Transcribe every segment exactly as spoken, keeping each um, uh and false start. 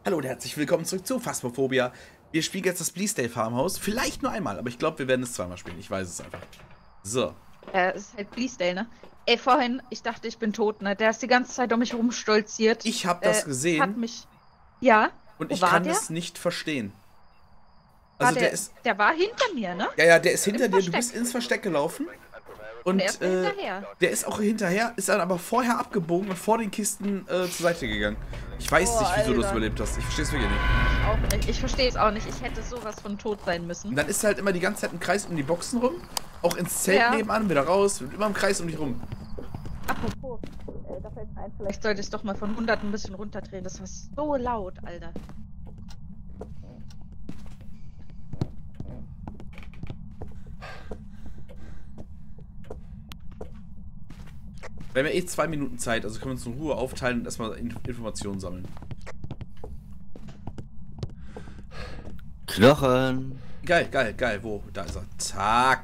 Hallo und herzlich willkommen zurück zu Phasmophobia. Wir spielen jetzt das Bleasdale Farmhouse. Vielleicht nur einmal, aber ich glaube, wir werden es zweimal spielen. Ich weiß es einfach. So. Äh, es ist halt Bleasdale, ne? Ey, vorhin, ich dachte, ich bin tot, ne? Der ist die ganze Zeit um mich rumstolziert. Ich habe Äh, das gesehen hat mich... Ja? und Wo ich war kann der? es nicht verstehen. War Also der der, ist... der war hinter mir, ne? Ja, ja, der ist Im hinter dir. Du Versteck. bist ins Versteck gelaufen. Und er Und ist mir äh, hinterher. der ist auch hinterher, ist dann aber vorher abgebogen und vor den Kisten äh, zur Seite gegangen. Ich weiß Oh, nicht, wieso du das Alter. überlebt hast. Ich verstehe es wirklich nicht. Ich auch nicht. Ich verstehe es auch nicht. Ich hätte sowas von tot sein müssen. Und dann ist er halt immer die ganze Zeit im Kreis um die Boxen rum. Auch ins Zelt Ja. nebenan, wieder raus. Immer im Kreis um dich rum. Apropos, äh, da fällt mir ein, vielleicht sollte ich doch mal von hundert ein bisschen runterdrehen. Das war so laut, Alter. Wir haben ja eh zwei Minuten Zeit, also können wir uns in Ruhe aufteilen und erstmal In Informationen sammeln. Knochen. Geil, geil, geil. Wo? Da ist er. Zack.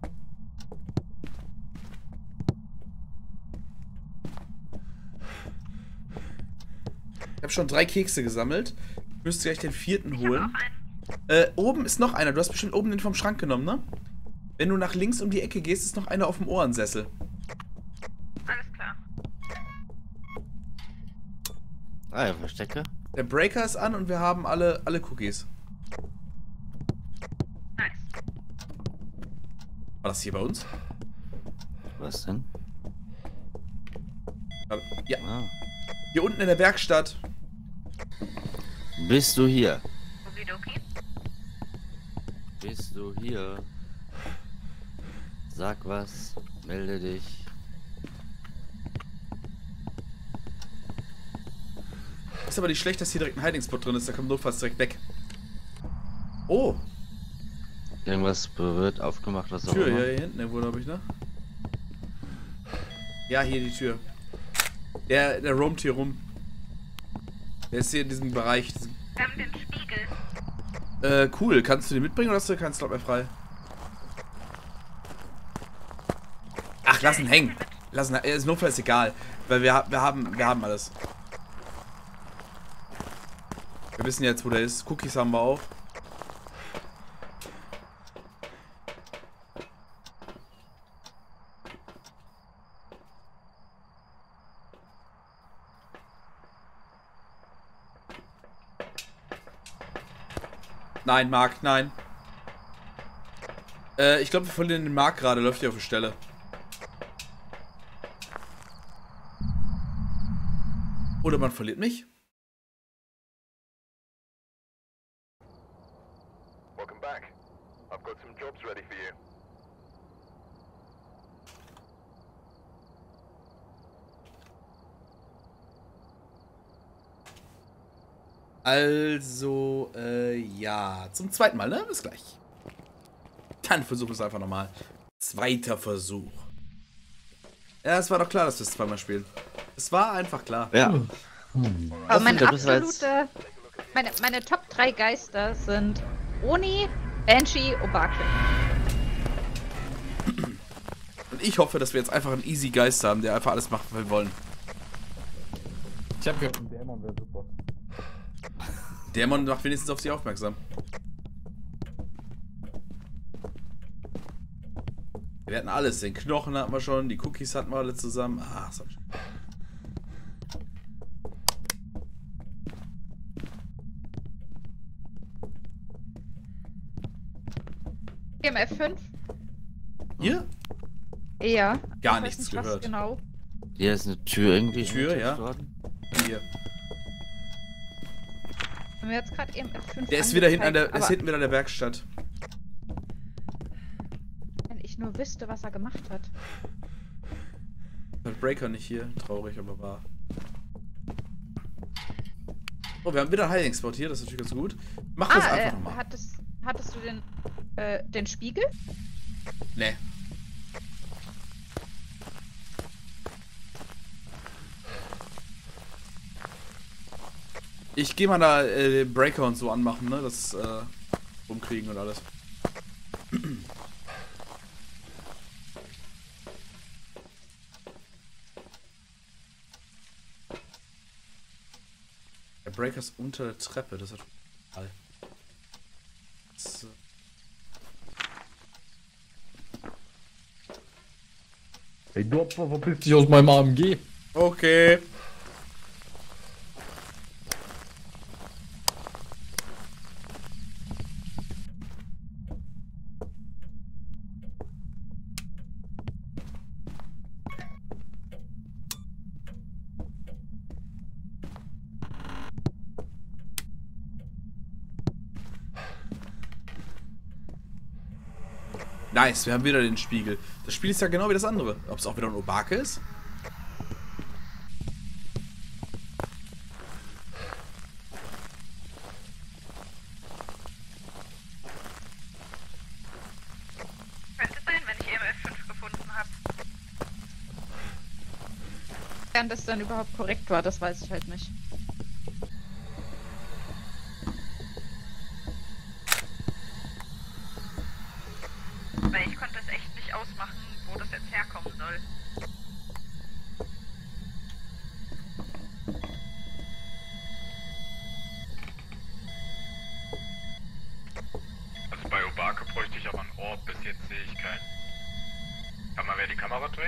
Ich habe schon drei Kekse gesammelt. Ich müsste gleich den vierten holen. Äh, oben ist noch einer. Du hast bestimmt oben den vom Schrank genommen, ne? Wenn du nach links um die Ecke gehst, ist noch einer auf dem Ohrensessel. Alles klar. Ah ja, Verstecke. Der Breaker ist an und wir haben alle, alle Cookies. Nice. War das hier bei uns? Was denn? Ja, Ah. hier unten in der Werkstatt. Bist du hier? Okidoki. Bist du hier? Sag was. Melde dich. Ist aber nicht schlecht, dass hier direkt ein Hiding-Spot drin ist. Da kommt notfalls direkt weg. Oh, Irgendwas wird aufgemacht, was auch Tür, immer. ja, hier hinten irgendwo, glaube ich, ne? Ja, hier die Tür. Der, der roamt hier rum. Der ist hier in diesem Bereich. Wir haben den Spiegel. Äh, cool. Kannst du den mitbringen oder hast du keinen Slot mehr frei? Ach, lass ihn hängen. Lass ihn, ist notfalls egal. Weil wir, wir haben, wir haben alles. Wir wissen jetzt, wo der ist. Cookies haben wir auch. Nein, Marc, nein. Äh, ich glaube, wir verlieren den Marc gerade. Läuft hier auf der Stelle. Oder man verliert mich. Welcome back. I've got some jobs ready for you. Also, äh, ja. Zum zweiten Mal, ne? Bis gleich. Dann versuchen wir es einfach nochmal. Zweiter Versuch. Ja, es war doch klar, dass wir es zweimal spielen. Es war einfach klar. Ja. Aber mein Hoffentlich bist du jetzt- absolute... Meine, meine Top drei Geister sind Oni, Banshee, Obake. Und ich hoffe, dass wir jetzt einfach einen easy Geist haben, der einfach alles macht, was wir wollen. Ich hab gehört, ein Dämon wäre super. Dämon macht wenigstens auf sie aufmerksam. Wir hatten alles. Den Knochen hatten wir schon, die Cookies hatten wir alle zusammen. Ah, so. E M F fünf? Hier? Ja. Gar Ich weiß nichts nicht, was gehört. Genau. Hier ist eine Tür irgendwie. Tür, ja. worden. Hier. Haben wir jetzt gerade E M F fünf Der ist wieder hinten an der, angezeigt, der ist aber hinten wieder an der Werkstatt. wenn ich nur wüsste, was er gemacht hat. Der Breaker nicht hier. Traurig, aber wahr. Oh, wir haben wieder einen Hiding-Spot hier. Das ist natürlich ganz gut. Mach das Ah, einfach äh, nochmal. hattest, hattest du den, äh, den Spiegel? Nee. Ich gehe mal da äh, Breaker und so anmachen, ne? Das äh, rumkriegen und alles. Breaker ist unter der Treppe, das hat. So. Ey, du Opfer, verpiss dich aus meinem A M G. Okay. Nice, wir haben wieder den Spiegel. Das Spiel ist ja genau wie das andere. Ob es auch wieder ein Obake ist? Könnte sein, wenn ich E M F fünf gefunden habe. Während das dann überhaupt korrekt war, das weiß ich halt nicht. Weil ich konnte es echt nicht ausmachen, wo das jetzt herkommen soll. Also bei Obake bräuchte ich aber einen Ort, bis jetzt sehe ich keinen. Kann mal wer die Kamera drehen?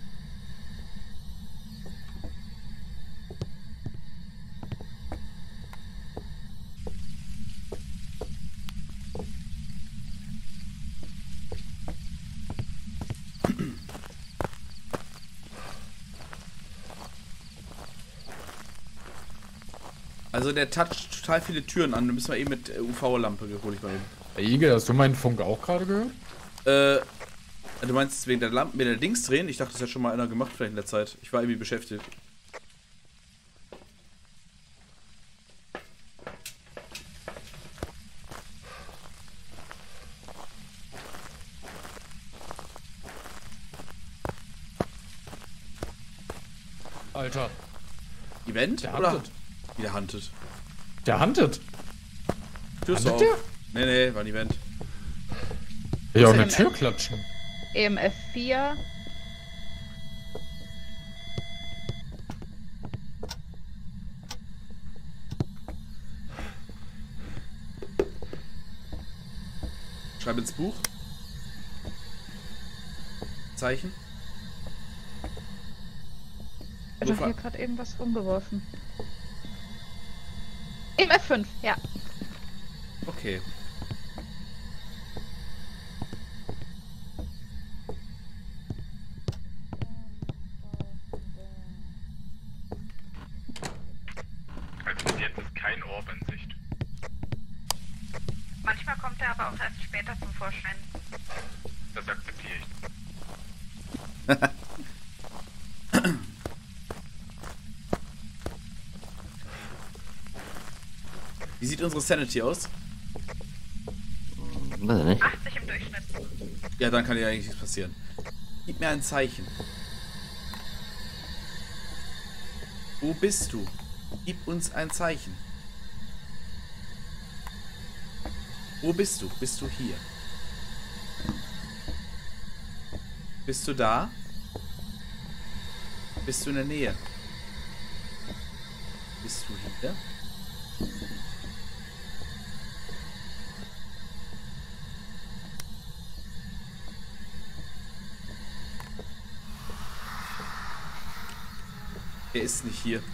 Also der toucht total viele Türen an. Da müssen wir eben mit U V-Lampe hol ich mal eben. Hey Igel, hast du meinen Funk auch gerade gehört? Äh, du meinst wegen der Lampe, mit der Dings drehen? Ich dachte, das hat schon mal einer gemacht vielleicht in der Zeit. Ich war irgendwie beschäftigt. Alter, Event? der oder? huntet. Wieder huntet. Der huntet. Tust Huntet du der? auch? Nee, nee, war ein Event. Ja, Ist eine ein- Tür klatschen. E M F vier. Schreib ins Buch. Zeichen. Ich habe Nur hier gerade irgendwas rumgeworfen. E M F fünf, ja. Okay. Also bis jetzt ist kein Orb in Sicht. Manchmal kommt er aber auch erst später zum Vorschein. Das akzeptiere ich. Wie sieht unsere Sanity aus? Weiß ich nicht. achtzig im Durchschnitt. Ja, dann kann ja eigentlich nichts passieren. Gib mir ein Zeichen. Wo bist du? Gib uns ein Zeichen. Wo bist du? Bist du hier? Bist du da? Bist du in der Nähe? Bist du hier? Er ist nicht hier.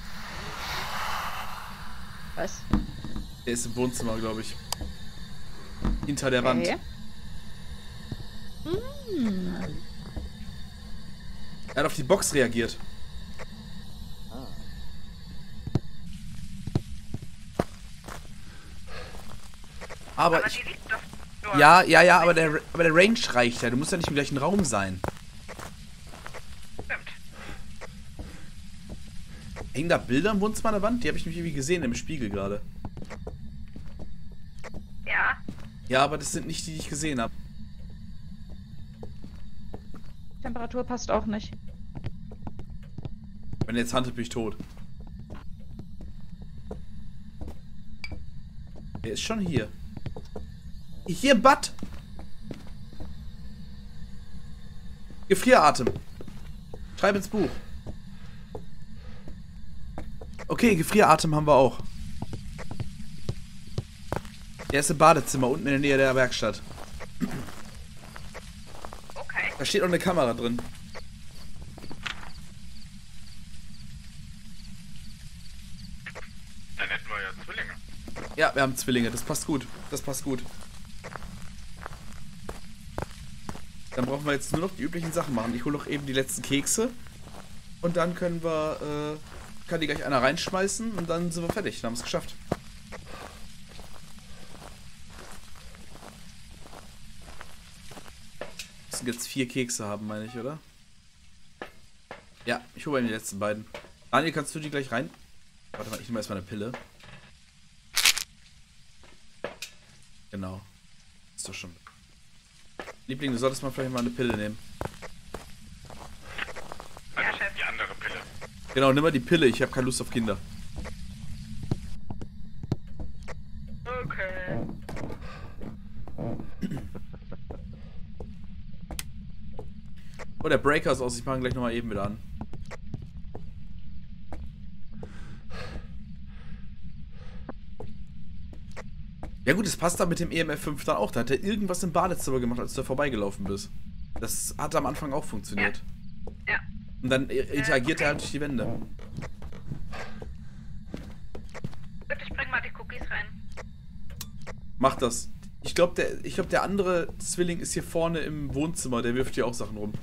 Was? Er ist im Wohnzimmer, glaube ich. Hinter der Wand. Okay. Hm. Er hat auf die Box reagiert. Aber, Aber ich, die liegt doch dort. ja, ja, ja, aber der, aber der Range reicht ja. Du musst ja nicht im gleichen Raum sein. Stimmt. Hängen da Bilder im Wohnzimmer an der Wand? Die habe ich nämlich irgendwie gesehen im Spiegel gerade. Ja. Ja, aber das sind nicht die, die ich gesehen habe. Temperatur passt auch nicht. Wenn er jetzt handelt, bin ich tot. Er ist schon hier. Hier im Bad. Gefrieratem. Schreib ins Buch. Okay, Gefrieratem haben wir auch. Der ist im Badezimmer unten in der Nähe der Werkstatt. Okay. Da steht auch eine Kamera drin. Dann hätten wir ja Zwillinge. Ja, wir haben Zwillinge. Das passt gut. Das passt gut. Dann brauchen wir jetzt nur noch die üblichen Sachen machen. Ich hole noch eben die letzten Kekse. Und dann können wir, äh, kann die gleich einer reinschmeißen und dann sind wir fertig. Dann haben wir es geschafft. Wir müssen jetzt vier Kekse haben, meine ich, oder? Ja, ich hole mir die letzten beiden. Daniel, kannst du die gleich rein? Warte mal, ich nehme erstmal eine Pille. Genau. Ist doch schon. Liebling, du solltest mal vielleicht mal eine Pille nehmen. Also die andere Pille. Genau, nimm mal die Pille. Ich habe keine Lust auf Kinder. Okay. Oh, der Breaker ist aus. Ich mache ihn gleich nochmal eben wieder an. Ja gut, das passt da mit dem E M F fünf dann auch. Da hat er irgendwas im Badezimmer gemacht, als du da vorbeigelaufen bist. Das hat am Anfang auch funktioniert. Ja. Ja. Und dann interagiert er halt durch die Wände. Gut, ich bring mal die Cookies rein. Mach das. Ich glaube, der, ich glaub, der andere Zwilling ist hier vorne im Wohnzimmer. Der wirft hier auch Sachen rum.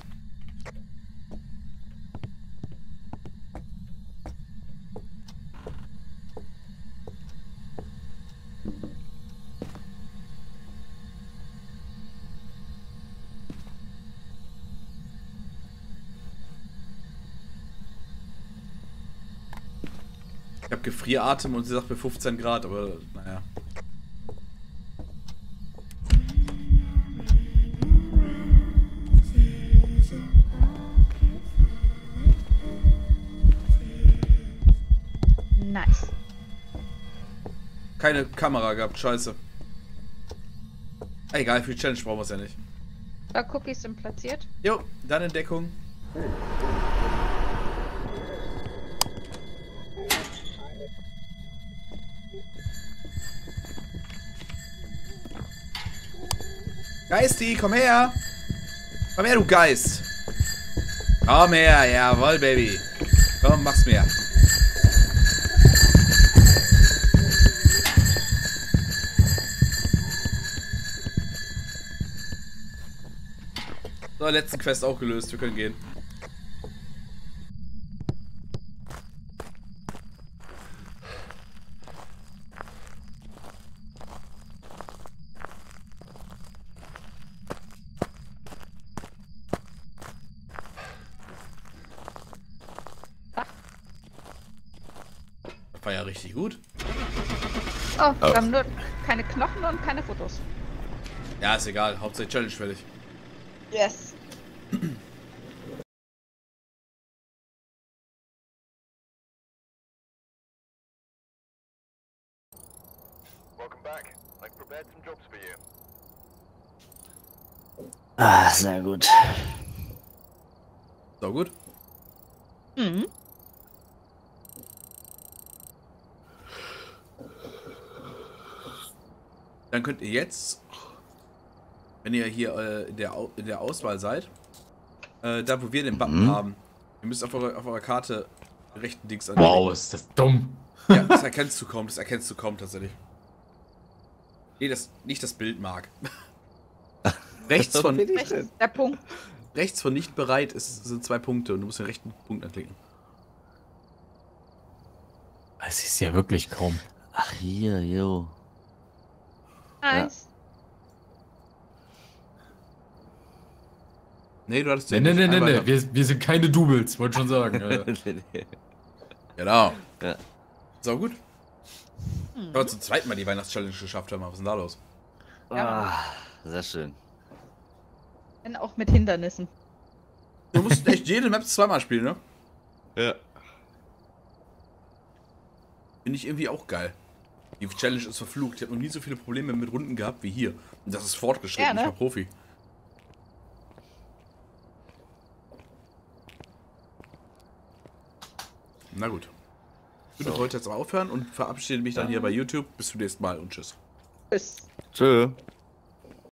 Ich habe Gefrieratem und sie sagt mir fünfzehn Grad, aber naja. Nice. Keine Kamera gehabt, scheiße. Egal, für die Challenge brauchen wir es ja nicht. Da Cookies sind platziert. Jo, dann in Deckung. Geisti, komm her! Komm her, du Geist! Komm her, jawohl, Baby! Komm, mach's mir! So, letzten Quest auch gelöst, wir können gehen. War ja richtig gut. Oh, wir haben nur keine Knochen und keine Fotos. Ja, ist egal. Hauptsache Challenge fertig. Yes. Welcome back. I've prepared some jobs for you. Ah, sehr gut. So gut. Mhm. Dann könnt ihr jetzt, wenn ihr hier äh, in, der Au in der Auswahl seid, äh, da wo wir den Button Mhm. haben, ihr müsst auf eurer, auf eurer Karte den rechten Dings an. Wow, ist das dumm. Ja, das erkennst du kaum, das erkennst du kaum tatsächlich. Nee, das, nicht das Bild, Marc. rechts, von, Rechts ist der Punkt. rechts von nicht bereit ist, sind zwei Punkte und du musst den rechten Punkt anklicken. Es ist ja wirklich kaum. Ach, hier, jo. Nice. Nee, du hattest Nee, den nee, nicht nee, nee, einmal- nee. Wir, wir sind keine Doubles, wollte schon sagen. Ja. Genau. Ja. So gut. Mhm. Aber zum zweiten Mal die Weihnachtschallenge geschafft haben. Was ist denn da los? Ah, sehr schön. Wenn auch mit Hindernissen. Du musst echt jede Map zweimal spielen, ne? Ja. Finde ich irgendwie auch geil. Die Challenge ist verflucht. Ich habe noch nie so viele Probleme mit Runden gehabt wie hier. Und das ist fortgeschritten, Ja, ne? ich war Profi. Na gut. Ich würde So. heute jetzt aufhören und verabschiede mich dann hier bei YouTube. Bis zum nächsten Mal und tschüss. Tschüss. Tschö.